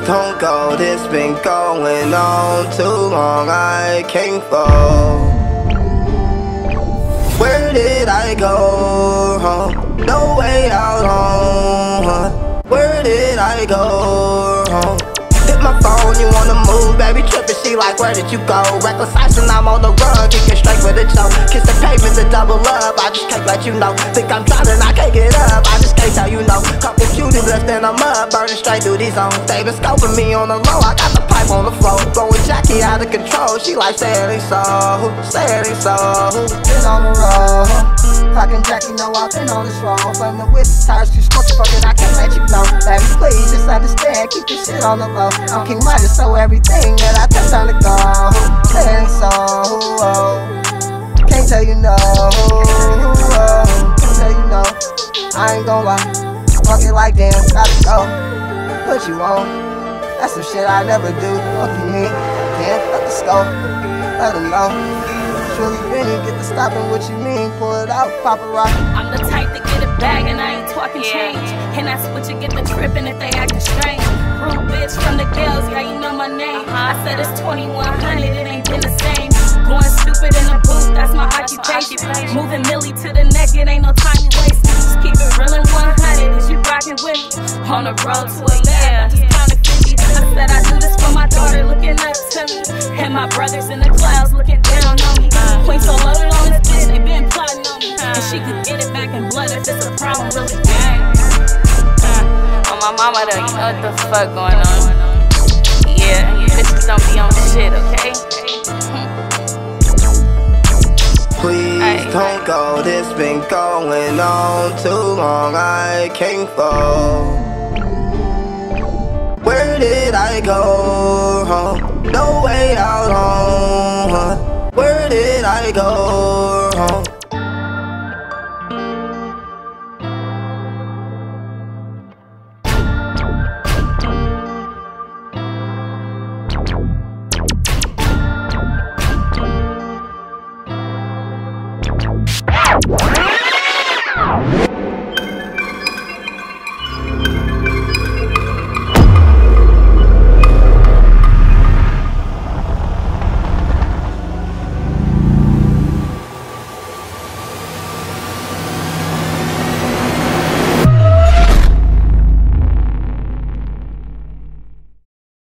don't go, this been going on too long, I can't fall. Where did I go? No way out home. Where did I go? Hit my phone, you on the move, baby trippin', she like, where did you go? Reckless action, I'm on the run, kickin' straight with a choke. Kiss the pavement to double up, I just can't let you know. Think I'm drowning, I can't get up, I just can't tell you no. Couple cuties left and I'm up, burning straight through these zones. They been scoping me on the low, I got the pipe on the floor. Blowing Jackie out of control, she like, say it ain't so, say it ain't so. Been on the road, fucking Jackie, know I've been on this road. From the whip, tires too scorched, fucking I can't let you know. Baby, please, just understand, keep this shit on the low. I'm King Midas, so everything that I touch on the go. Say it ain't so, can't tell you no, can't tell you no. I ain't gon' lie, fuck it like damn, gotta go. Put you on, that's some shit I never do. What you mean? Can't let the scope, let them know. Truly Benny, get the stopping, what you mean? Pull it out, pop a rock. I'm the type to get a bag and I ain't talking change. And that's what you get the trippin' if they actin' strange. Rude bitch from the girls, yeah, you know my name. I said it's 2100, it ain't been the same. Going stupid in the booth, that's my occupation. Moving Millie to the neck, it ain't no time to waste. Just keep it real and 100 as you rockin' with me. On the road to a lab, I just counted 50. I said I do this for my daughter looking up to me. And my brothers in the clouds looking down on me. Qveensoloaded on this bitch, they been plotting on me. And she could get it back in blood if it's a problem, really gang. On my mama though, you know what the fuck going on. Yeah, bitches don't be on shit, okay? Please don't go, this been going on too long, I can't fall. Where did I go? No way out home. Where did I go?